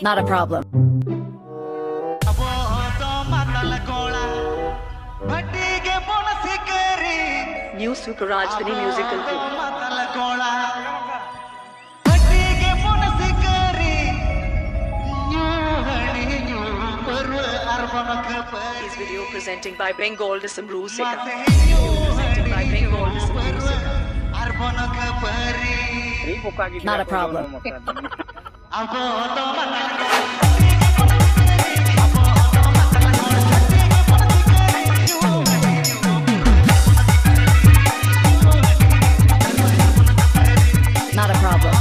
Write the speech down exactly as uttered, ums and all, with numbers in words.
Not a problem. New Super Rajdhani musical group. This video presenting by Bengal December Sika. Presenting by Bengal December Sika. Not a problem. Not a problem.